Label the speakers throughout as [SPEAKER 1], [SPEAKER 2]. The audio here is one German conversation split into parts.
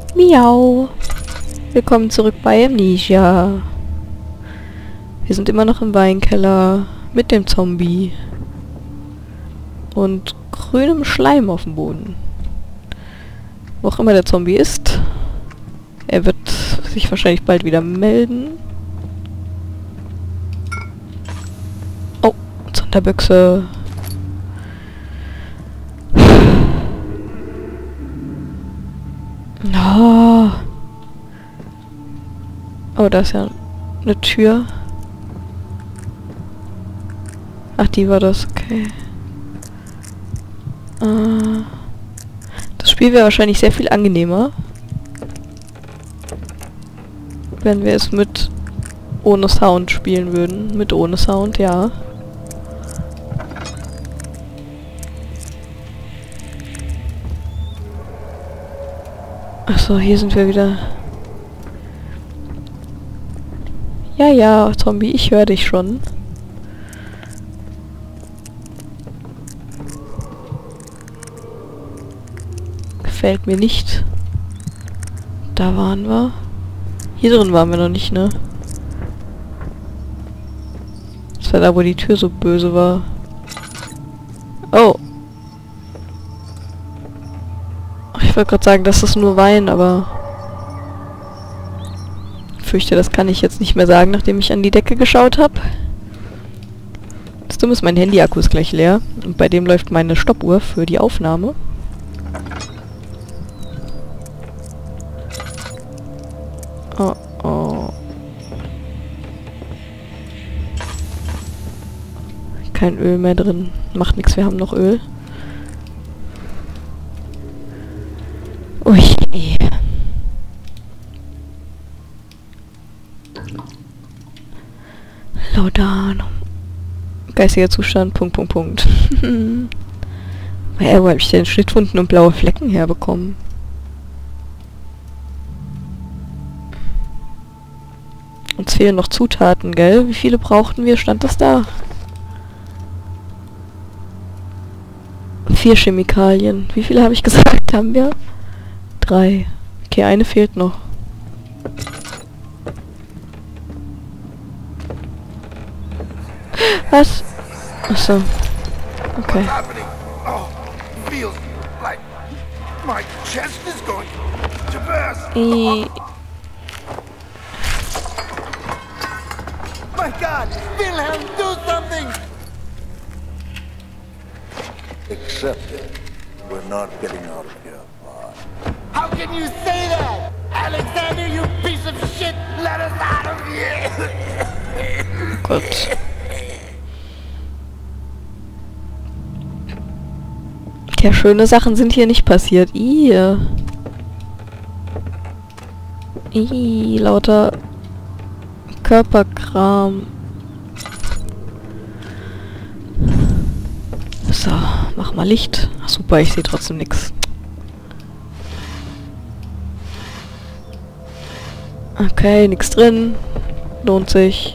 [SPEAKER 1] Miau. Willkommen zurück bei Amnesia. Wir sind immer noch im Weinkeller mit dem Zombie. Und grünem Schleim auf dem Boden. Wo auch immer der Zombie ist. Er wird sich wahrscheinlich bald wieder melden. Oh, Sonderbüchse. Oh. Oh, da ist ja eine Tür. Ach, die war das, okay. Das Spiel wäre wahrscheinlich sehr viel angenehmer, wenn wir es mit ohne Sound spielen würden. Mit ohne Sound, ja. Achso, hier sind wir wieder. Ja, ja, Zombie, ich höre dich schon. Gefällt mir nicht. Da waren wir. Hier drin waren wir noch nicht, ne? Das war da, wo die Tür so böse war. Oh. Ich wollte gerade sagen, das ist nur Wein, aber... Ich fürchte, das kann ich jetzt nicht mehr sagen, nachdem ich an die Decke geschaut habe. Das Dumme ist, mein Handy-Akku ist gleich leer. Und bei dem läuft meine Stoppuhr für die Aufnahme. Oh, oh. Kein Öl mehr drin. Macht nichts, wir haben noch Öl. Ui. Laudanum. Geistiger Zustand, Punkt, Punkt, Punkt. Wo habe ich denn Schnittwunden und blaue Flecken herbekommen? Uns fehlen noch Zutaten, gell? Wie viele brauchten wir? Stand das da? 4 Chemikalien. Wie viele habe ich gesagt? Haben wir? 3. Okay, eine fehlt noch. Was? Achso. Okay.
[SPEAKER 2] My God, Wilhelm, do something!
[SPEAKER 3] Accept it. We're not getting out of here.
[SPEAKER 2] How can you say that? Alexander, you piece of shit! Let us out of here!
[SPEAKER 1] Gott. Ja, schöne Sachen sind hier nicht passiert. Lauter Körperkram. So, mach mal Licht. Ach, super, ich sehe trotzdem nichts. Okay, nichts drin. Lohnt sich.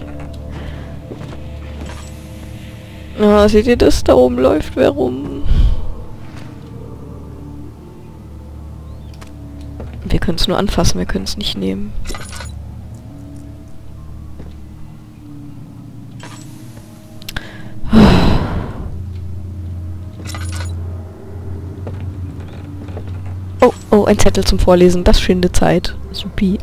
[SPEAKER 1] Ah, seht ihr das? Da oben läuft wer rum. Wir können es nur anfassen, wir können es nicht nehmen. Oh, oh, ein Zettel zum Vorlesen. Das schindet Zeit. Supi.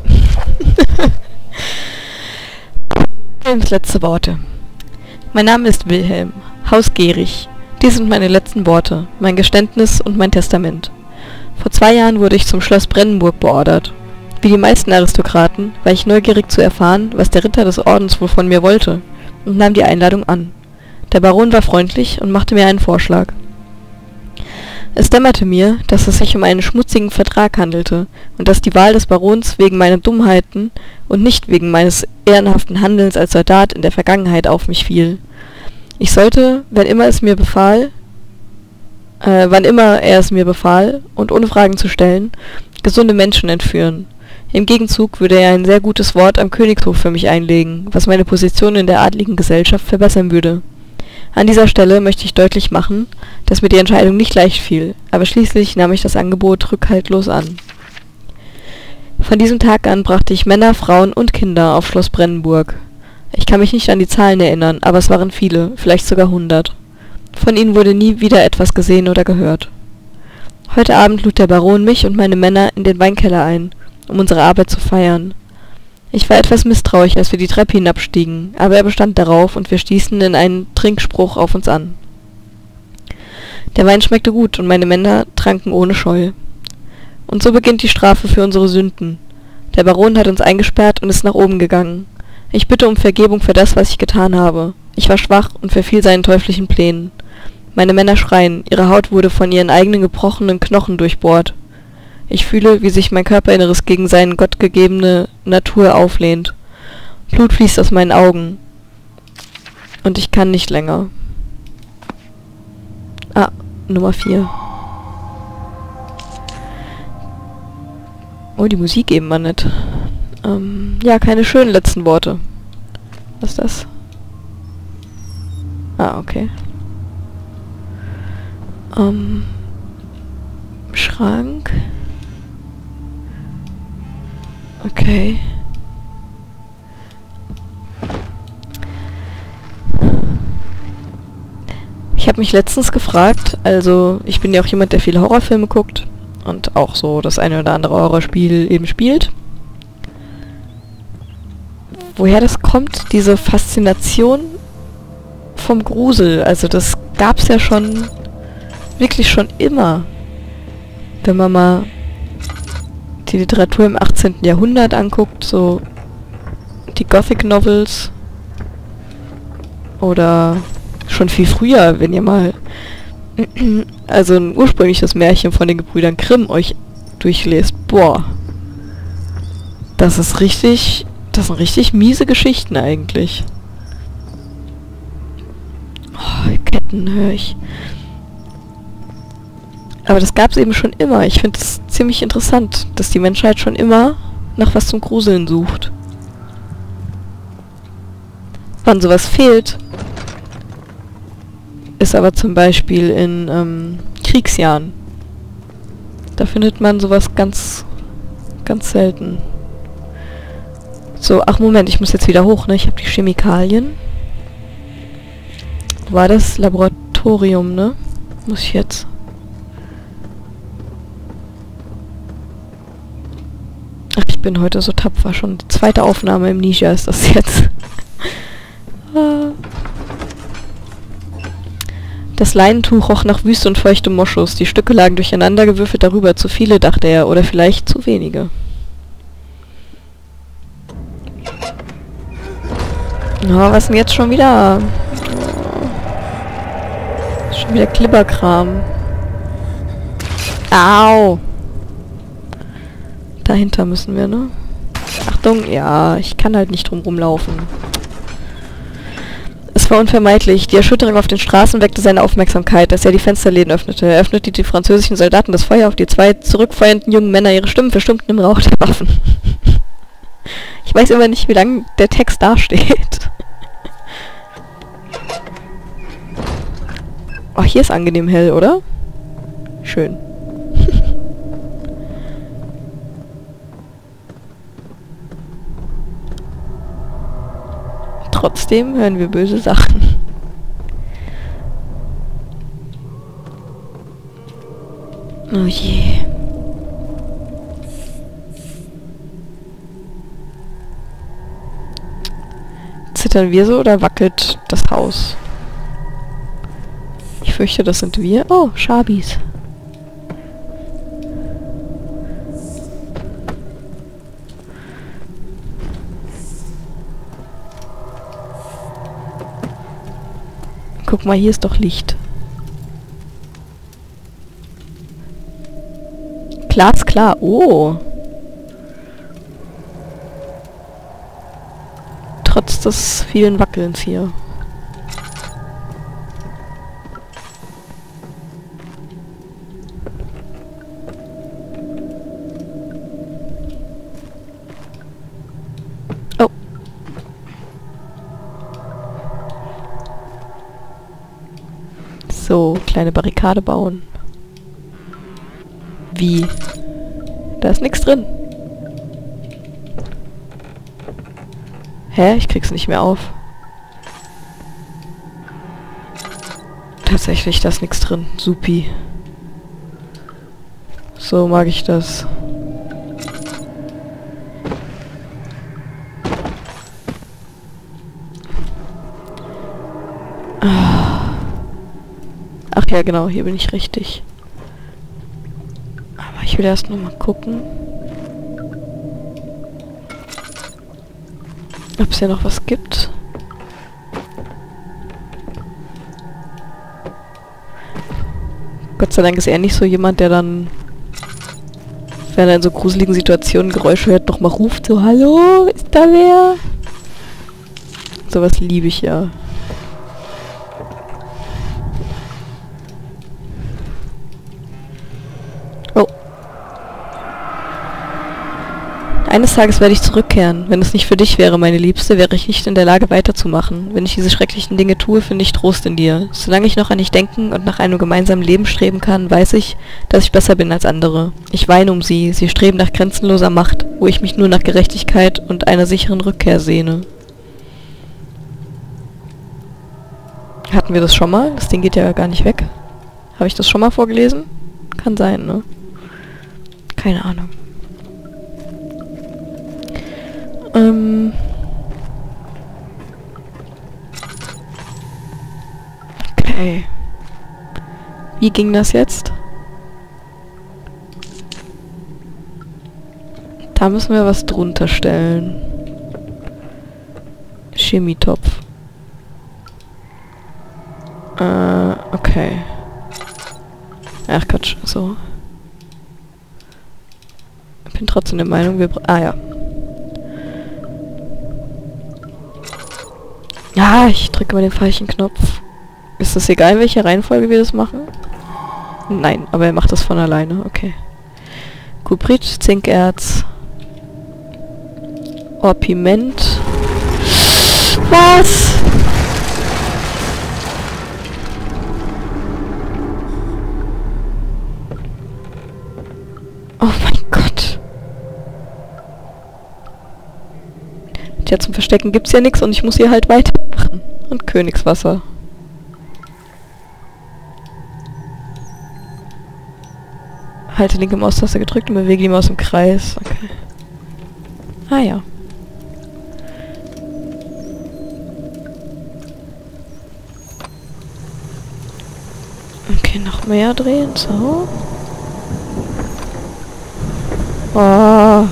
[SPEAKER 1] Wilhelms letzte Worte. Mein Name ist Wilhelm. Haus Gehrig. Dies sind meine letzten Worte, mein Geständnis und mein Testament. Vor 2 Jahren wurde ich zum Schloss Brennenburg beordert. Wie die meisten Aristokraten war ich neugierig zu erfahren, was der Ritter des Ordens wohl von mir wollte, und nahm die Einladung an. Der Baron war freundlich und machte mir einen Vorschlag. Es dämmerte mir, dass es sich um einen schmutzigen Vertrag handelte und dass die Wahl des Barons wegen meiner Dummheiten und nicht wegen meines ehrenhaften Handelns als Soldat in der Vergangenheit auf mich fiel. Ich sollte, wann immer er es mir befahl, und ohne Fragen zu stellen, gesunde Menschen entführen. Im Gegenzug würde er ein sehr gutes Wort am Königshof für mich einlegen, was meine Position in der adligen Gesellschaft verbessern würde. An dieser Stelle möchte ich deutlich machen, dass mir die Entscheidung nicht leicht fiel, aber schließlich nahm ich das Angebot rückhaltlos an. Von diesem Tag an brachte ich Männer, Frauen und Kinder auf Schloss Brennenburg. Ich kann mich nicht an die Zahlen erinnern, aber es waren viele, vielleicht sogar 100. Von ihnen wurde nie wieder etwas gesehen oder gehört. Heute Abend lud der Baron mich und meine Männer in den Weinkeller ein, um unsere Arbeit zu feiern. Ich war etwas misstrauisch, als wir die Treppe hinabstiegen, aber er bestand darauf und wir stießen in einen Trinkspruch auf uns an. Der Wein schmeckte gut und meine Männer tranken ohne Scheu. Und so beginnt die Strafe für unsere Sünden. Der Baron hat uns eingesperrt und ist nach oben gegangen. Ich bitte um Vergebung für das, was ich getan habe. Ich war schwach und verfiel seinen teuflischen Plänen. Meine Männer schreien, ihre Haut wurde von ihren eigenen gebrochenen Knochen durchbohrt. Ich fühle, wie sich mein Körperinneres gegen seine gottgegebene Natur auflehnt. Blut fließt aus meinen Augen. Und ich kann nicht länger. Ah, Nummer 4. Oh, die Musik eben mal nett. Ja, keine schönen letzten Worte. Was ist das? Ah, okay. Schrank. Okay. Ich habe mich letztens gefragt, also ich bin ja auch jemand, der viele Horrorfilme guckt und auch so das eine oder andere Horrorspiel eben spielt. Woher das kommt, diese Faszination vom Grusel. Also das gab's ja schon, wirklich schon immer. Wenn man mal die Literatur im 18. Jahrhundert anguckt, so die Gothic Novels oder schon viel früher, wenn ihr mal also ein ursprüngliches Märchen von den Gebrüdern Grimm euch durchlest. Boah. Das sind richtig miese Geschichten eigentlich. Oh, Ketten höre ich. Aber das gab es eben schon immer. Ich finde es ziemlich interessant, dass die Menschheit schon immer nach was zum Gruseln sucht. Wann sowas fehlt, ist aber zum Beispiel in Kriegsjahren. Da findet man sowas ganz, ganz selten. So, ach Moment, ich muss jetzt wieder hoch, ne? Ich habe die Chemikalien. Wo war das? Laboratorium, ne? Muss ich jetzt... Ach, ich bin heute so tapfer. Schon die zweite Aufnahme im Ninja ist das jetzt. Das Leinentuch roch nach Wüste und feuchtem Moschus. Die Stücke lagen durcheinandergewürfelt darüber. Zu viele, dachte er. Oder vielleicht zu wenige. Oh, was denn jetzt schon wieder? Oh. Schon wieder Klibberkram. Au! Dahinter müssen wir, ne? Achtung, ja, ich kann halt nicht drum rumlaufen. Es war unvermeidlich. Die Erschütterung auf den Straßen weckte seine Aufmerksamkeit, als er die Fensterläden öffnete. Er öffnete die französischen Soldaten das Feuer auf die zwei zurückfeuernden jungen Männer. Ihre Stimmen verstummten im Rauch der Waffen. Ich weiß immer nicht, wie lange der Text dasteht. Oh, hier ist angenehm hell, oder? Schön. Trotzdem hören wir böse Sachen. Oh je. Zittern wir so oder wackelt das Haus? Ich fürchte, das sind wir. Oh, Schabis. Guck mal, hier ist doch Licht. Glasklar. Oh. Trotz des vielen Wackelns hier. Oh. So, kleine Barrikade bauen. Wie? Da ist nichts drin. Hä? Ich krieg's nicht mehr auf. Tatsächlich, da ist nichts drin. Supi. So mag ich das. Ach ja, genau, hier bin ich richtig. Aber ich will erst noch mal gucken, ob es hier noch was gibt. Gott sei Dank ist er nicht so jemand, der dann, wenn er in so gruseligen Situationen Geräusche hört, nochmal ruft, so, hallo, ist da wer? Sowas liebe ich ja. Oh. Eines Tages werde ich zurückkehren. Wenn es nicht für dich wäre, meine Liebste, wäre ich nicht in der Lage weiterzumachen. Wenn ich diese schrecklichen Dinge tue, finde ich Trost in dir. Solange ich noch an dich denken und nach einem gemeinsamen Leben streben kann, weiß ich, dass ich besser bin als andere. Ich weine um sie. Sie streben nach grenzenloser Macht, wo ich mich nur nach Gerechtigkeit und einer sicheren Rückkehr sehne. Hatten wir das schon mal? Das Ding geht ja gar nicht weg. Habe ich das schon mal vorgelesen? Kann sein, ne? Keine Ahnung. Okay. Wie ging das jetzt? Da müssen wir was drunter stellen. Chemietopf. Okay. Ach Quatsch, so. Ich bin trotzdem der Meinung, wir... Ah ja. Ja, ich drücke mal den falschen Knopf. Ist das egal, in welcher Reihenfolge wir das machen? Nein, aber er macht das von alleine, okay. Kuprit, Zinkerz. Orpiment. Was? Oh mein Gott. Tja, zum Verstecken gibt's ja nichts und ich muss hier halt weitermachen. Und Königswasser. Halte linke Maustaste gedrückt und bewege die Maus im Kreis. Okay. Ah ja. Okay, noch mehr drehen. So. Oh.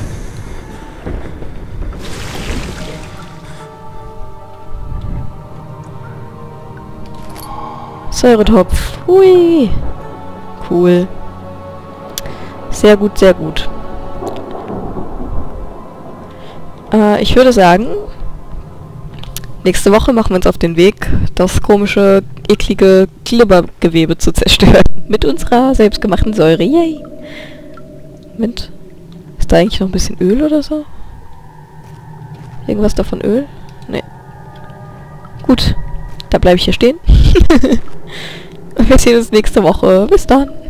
[SPEAKER 1] Säuretopf. Hui. Cool. Sehr gut, sehr gut. Ich würde sagen, nächste Woche machen wir uns auf den Weg, das komische, eklige Glibbergewebe zu zerstören. Mit unserer selbstgemachten Säure. Yay! Moment. Ist da eigentlich noch ein bisschen Öl oder so? Irgendwas davon Öl? Nee. Gut. Da bleibe ich hier stehen. Und wir sehen uns nächste Woche. Bis dann.